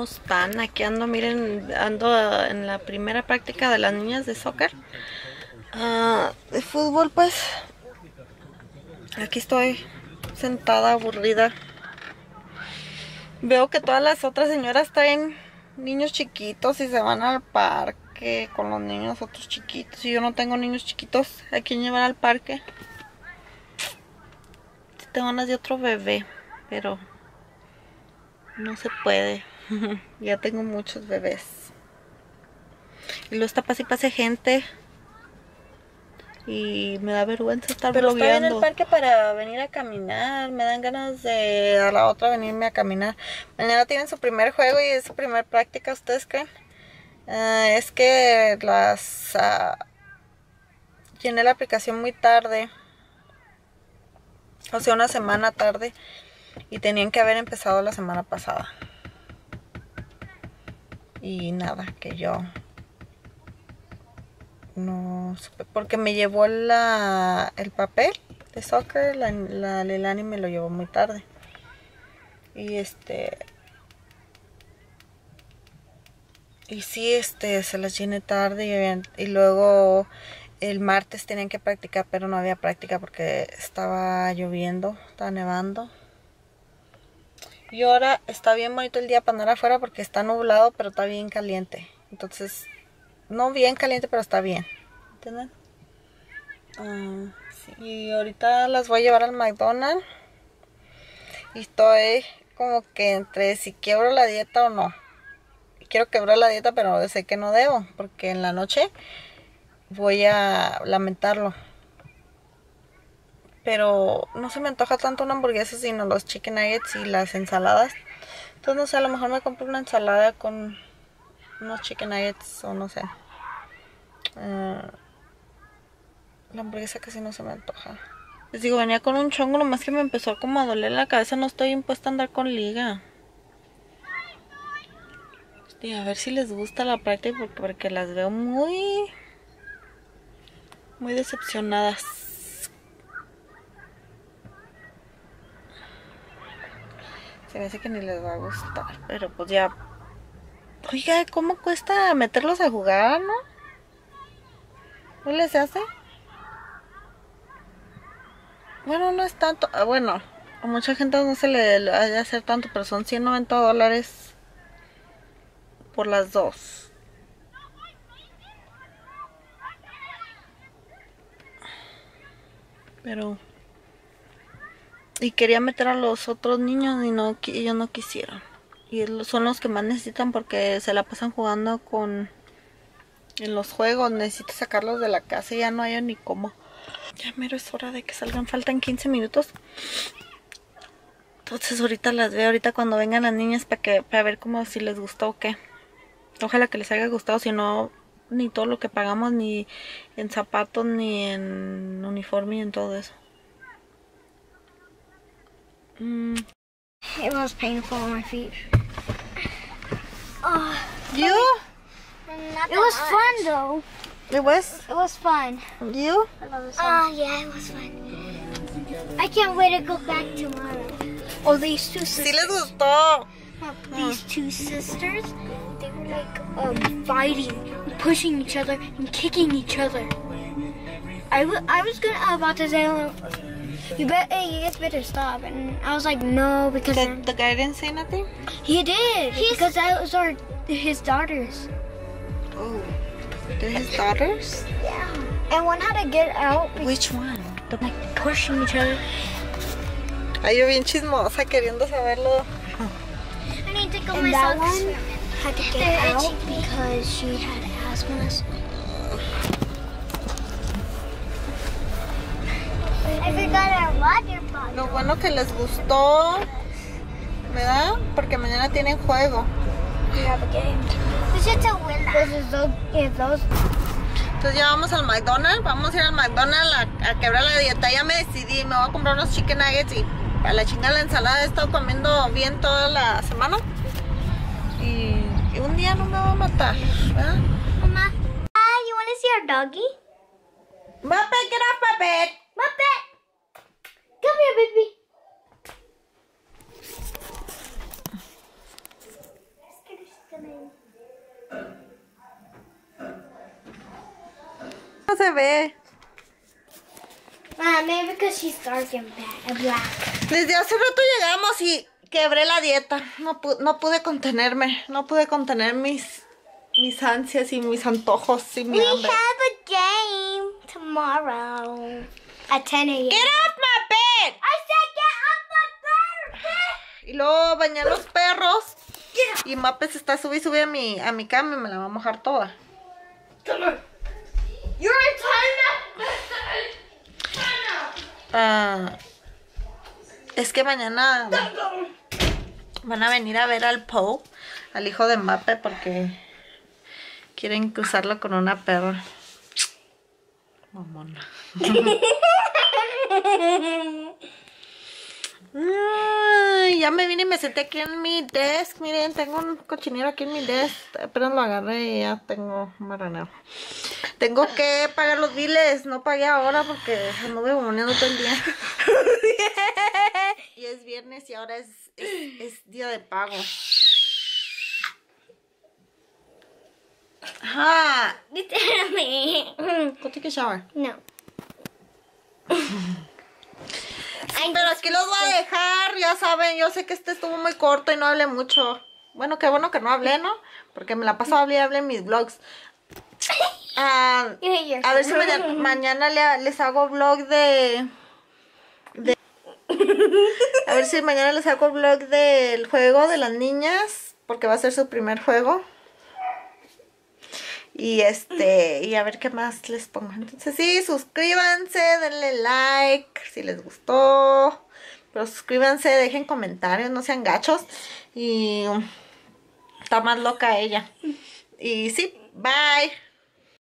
están? Aquí ando, miren, ando en la primera práctica de las niñas de soccer. De fútbol, pues. Aquí estoy sentada, aburrida. Veo que todas las otras señoras traen niños chiquitos y se van al parque con los niños otros chiquitos. Y yo no tengo niños chiquitos a quien llevar al parque. Tengo ganas de otro bebé, pero no se puede. Ya tengo muchos bebés. Y luego está pase gente. Y me da vergüenza estar blogueando. Pero estoy en el parque para venir a caminar. Me dan ganas de a la otra venirme a caminar. Mañana tienen su primer juego y es su primer práctica, ¿ustedes creen? Es que llené la aplicación muy tarde. O sea, una semana tarde. Y tenían que haber empezado la semana pasada. Y nada, que yo no supe, porque me llevó el papel de soccer, la Lelani me lo llevó muy tarde. Y sí, se las llené tarde y luego el martes tenían que practicar, pero no había práctica porque estaba lloviendo, estaba nevando. Y ahora está bien bonito el día para andar afuera porque está nublado, pero está bien caliente. Entonces, no bien caliente, pero está bien. ¿Entienden? Sí. Y ahorita las voy a llevar al McDonald's. Y estoy como que entre si quiebro la dieta o no. Quiero quebrar la dieta, pero sé que no debo. Porque en la noche voy a lamentarlo. Pero no se me antoja tanto una hamburguesa, sino los chicken nuggets y las ensaladas. Entonces no sé, a lo mejor me compro una ensalada con unos chicken nuggets o no sé. La hamburguesa casi no se me antoja. Les digo, venía con un chongo, nomás que me empezó como a doler la cabeza. No estoy impuesta a andar con liga. Y a ver si les gusta la práctica porque las veo muy decepcionadas. Se me hace que ni les va a gustar, pero pues ya. Oiga, ¿cómo cuesta meterlos a jugar, no? ¿No les hace? Bueno, no es tanto. Bueno, a mucha gente no se le ha de hacer tanto, pero son $190 por las dos. Pero... Y quería meter a los otros niños y ellos no quisieron. Y son los que más necesitan porque se la pasan jugando en los juegos. Necesito sacarlos de la casa y ya no hay ni cómo. Ya mero es hora de que salgan. Faltan 15 minutos. Entonces ahorita las veo. Ahorita cuando vengan las niñas para ver como si les gustó o qué. Ojalá que les haya gustado. Si no, ni todo lo que pagamos, ni en zapatos, ni en uniforme, ni en todo eso. It was painful on my feet. You? It was fun though. It was? It was fun. You? Yeah, it was fun. I can't wait to go back tomorrow. Oh, these two sisters. Sí les gustó. These two sisters, they were like fighting, pushing each other, and kicking each other. I was about to say, you guys better stop, and I was like, no, because The guy didn't say nothing? he did, because that was his daughters. Oh, they're his daughters? Yeah, and one had to get out. Which one? Like pushing each other. Ay, yo bien chismosa queriendo saberlo. I need to go. And that one had to get out because she had asthma. I forgot our water bottle. Lo bueno que les gustó, ¿verdad? Porque mañana tienen juego. We have a game. This is a winner. Entonces ya vamos al McDonald's. Vamos a ir al McDonald's a quebrar la dieta. Ya me decidí, me voy a comprar unos chicken nuggets y a la chingada la ensalada. He estado comiendo bien toda la semana. Y un día no me va a matar, ¿verdad? Mama, you want to see our doggy? Muppet, get off my bed. Muppet, come here, baby. se ve. Maybe because she's dark and black. Desde hace rato llegamos y quebré la dieta. No pude contenerme. No pude contener mis ansias y mis antojos y mi We hambre. have a game tomorrow at 10 a.m. Get off my bed. I said get off my bed. Y luego bañé a los perros. Y Mape se está sube a mi cama y me la va a mojar toda. Come on. You're in time. Es que mañana van a venir a ver al Poe, al hijo de Mape, porque quieren cruzarlo con una perra. Mamona. Ay, ya me vine y me senté aquí en mi desk. Miren, tengo un cochinero aquí en mi desk. Apenas lo agarré y ya tengo un marraneo. Tengo que pagar los biles. No pagué ahora porque anduve moneando todo el día. Y es viernes y ahora es día de pago. Ajá. Go take a shower. No. Sí, pero aquí los voy a dejar, ya saben, yo sé que este estuvo muy corto y no hablé mucho. Bueno, qué bueno que no hablé, ¿no? Porque me la paso hablé en mis vlogs. A ver si mañana les hago vlog de... A ver si mañana les hago vlog del juego de las niñas, porque va a ser su primer juego. Y y a ver qué más les pongo. Entonces sí, suscríbanse, denle like si les gustó. Pero suscríbanse, dejen comentarios, no sean gachos. Y está más loca ella. Y sí, bye.